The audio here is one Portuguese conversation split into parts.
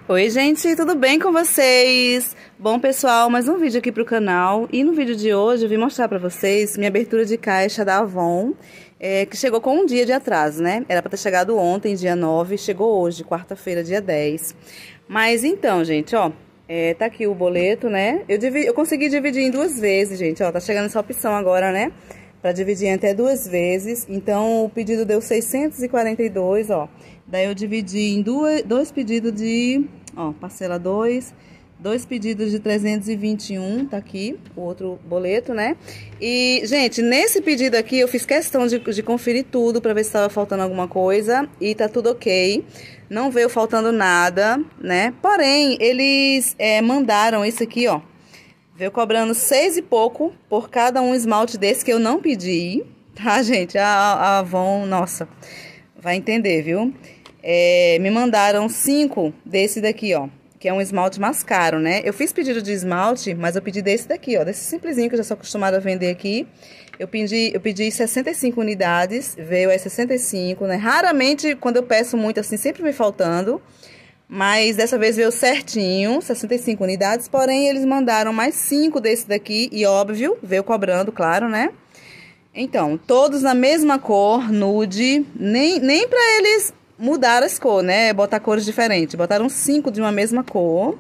Oi gente, tudo bem com vocês? Bom pessoal, mais um vídeo aqui pro canal. E no vídeo de hoje eu vim mostrar pra vocês minha abertura de caixa da Avon, que chegou com um dia de atraso, né? Era pra ter chegado ontem, dia 9, chegou hoje, quarta-feira, dia 10. Mas então, gente, ó, tá aqui o boleto, né? Eu consegui dividir em duas vezes, gente, ó, tá chegando essa opção agora, né? Pra dividir em até duas vezes. Então, o pedido deu 642, ó. Daí eu dividi em dois pedidos de, ó, parcela 2, dois pedidos de 321, tá aqui, o outro boleto, né? E, gente, nesse pedido aqui eu fiz questão de conferir tudo pra ver se tava faltando alguma coisa e tá tudo ok. Não veio faltando nada, né? Porém, eles mandaram isso aqui, ó. Veio cobrando 6 e pouco por cada um esmalte desse que eu não pedi, tá, gente? A Avon, nossa, vai entender, viu? Me mandaram 5 desse daqui, ó, que é um esmalte mais caro, né? Eu fiz pedido de esmalte, mas eu pedi desse daqui, ó, desse simplesinho que eu já sou acostumada a vender aqui. Eu pedi 65 unidades, veio 65, né? Raramente, quando eu peço muito assim, sempre me faltando. Mas dessa vez veio certinho, 65 unidades, porém eles mandaram mais 5 desse daqui e óbvio, veio cobrando, claro, né? Então, todos na mesma cor, nude, nem pra eles mudar as cores, né? Botar cores diferentes, botaram 5 de uma mesma cor.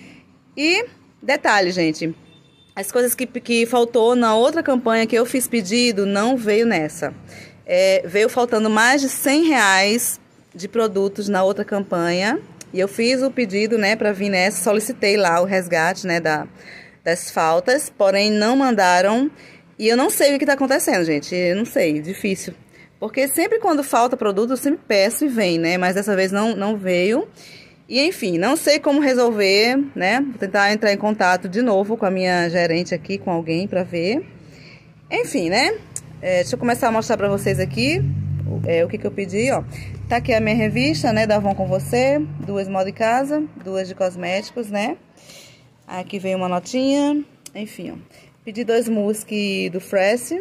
E, detalhe, gente, as coisas que faltou na outra campanha que eu fiz pedido, não veio nessa. Veio faltando mais de R$100 de produtos na outra campanha. E eu fiz o pedido, né, pra vir nessa, solicitei lá o resgate, né, das faltas, porém não mandaram. E eu não sei o que tá acontecendo, gente, eu não sei, difícil. Porque sempre quando falta produto, eu sempre peço e vem, né, mas dessa vez não veio. E enfim, não sei como resolver, né, vou tentar entrar em contato de novo com a minha gerente aqui, com alguém pra ver. Enfim, né, deixa eu começar a mostrar pra vocês aqui o que eu pedi, ó. Tá aqui a minha revista, né, da Avon com você, 2 moda de casa, 2 de cosméticos, né. Aqui vem uma notinha, enfim, ó. Pedi 2 musk do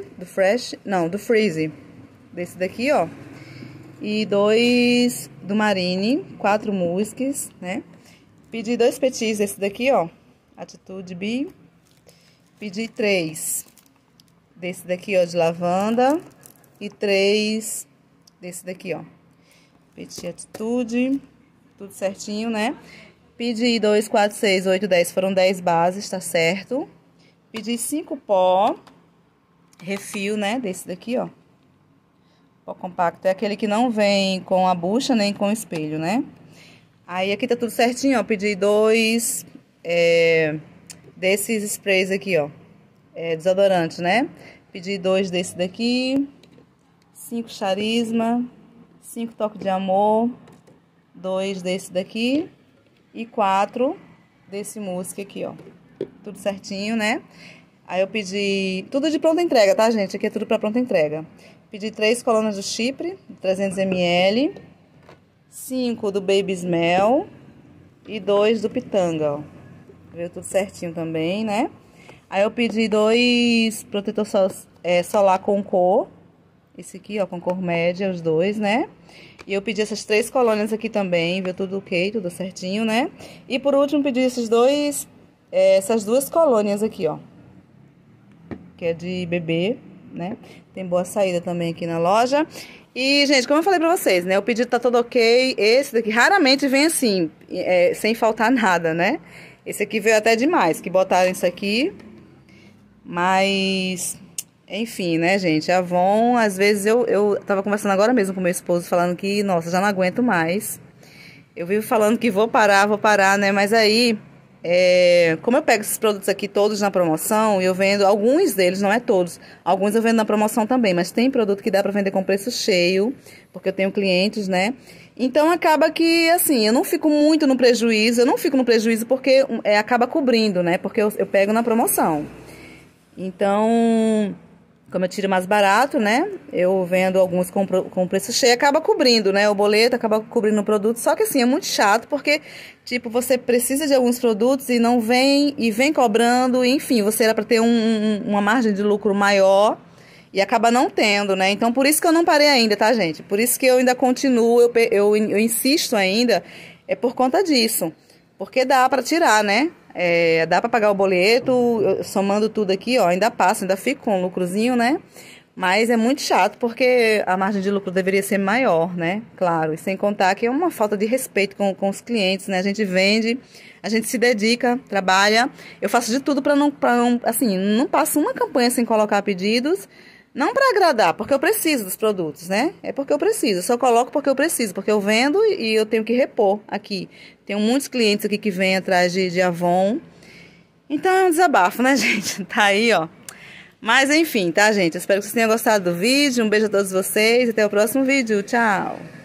Freeze, desse daqui, ó. E 2 do Marine, 4 musks, né. Pedi 2 petis desse daqui, ó, Atitude B. Pedi 3 desse daqui, ó, de lavanda. E 3 desse daqui, ó. Petit Atitude, tudo certinho, né? Pedi 2, 4, 6, 8, 10, foram 10 bases, tá certo? Pedi 5 pó, refil, né? Desse daqui, ó. Pó compacto, é aquele que não vem com a bucha nem com o espelho, né? Aí aqui tá tudo certinho, ó. Pedi 2 desses sprays aqui, ó. Desodorantes, né? Pedi 2 desse daqui, 5 charisma, 5 toques de amor, 2 desse daqui e 4 desse musk aqui, ó. Tudo certinho, né? Aí eu pedi tudo de pronta entrega, tá, gente? Aqui é tudo pra pronta entrega. Pedi 3 colônias do Chipre, 300 ml, 5 do Baby Smell e 2 do Pitanga, ó. Veio tudo certinho também, né? Aí eu pedi 2 protetor solar com cor. Esse aqui, ó, com cor média, os 2, né? E eu pedi essas 3 colônias aqui também, viu? Tudo ok, tudo certinho, né? E por último, pedi essas 2 colônias aqui, ó. Que é de bebê, né? Tem boa saída também aqui na loja. E, gente, como eu falei pra vocês, né? O pedido tá todo ok. Esse daqui raramente vem assim, sem faltar nada, né? Esse aqui veio até demais, que botaram isso aqui. Mas... enfim, né, gente, a Avon, às vezes eu tava conversando agora mesmo com meu esposo, falando que, nossa, já não aguento mais. Eu vivo falando que vou parar, né, mas aí, como eu pego esses produtos aqui todos na promoção, e eu vendo alguns deles, não é todos, alguns eu vendo na promoção também, mas tem produto que dá pra vender com preço cheio, porque eu tenho clientes, né, então acaba que, assim, eu não fico muito no prejuízo, porque acaba cobrindo, né, porque eu pego na promoção. Então... como eu tiro mais barato, né? Eu vendo alguns com preço cheio, acaba cobrindo, né? O boleto acaba cobrindo o produto. Só que assim, é muito chato, porque, tipo, você precisa de alguns produtos e não vem, e vem cobrando, enfim, você era para ter uma margem de lucro maior e acaba não tendo, né? Então, por isso que eu não parei ainda, tá, gente? Por isso que eu ainda continuo, eu insisto ainda é por conta disso. Porque dá para tirar, né? Dá para pagar o boleto, somando tudo aqui, ó, ainda passa, ainda fica com um lucrozinho, né? Mas é muito chato porque a margem de lucro deveria ser maior, né? Claro, e sem contar que é uma falta de respeito com os clientes, né? A gente vende, a gente se dedica, trabalha. Eu faço de tudo para não, assim, não passo uma campanha sem colocar pedidos. Não para agradar, porque eu preciso dos produtos, né? É porque eu preciso. Eu só coloco porque eu preciso, porque eu vendo e eu tenho que repor aqui. Tenho muitos clientes aqui que vêm atrás de Avon. Então é um desabafo, né, gente? Tá aí, ó. Mas enfim, tá, gente? Eu espero que vocês tenham gostado do vídeo. Um beijo a todos vocês. Até o próximo vídeo. Tchau!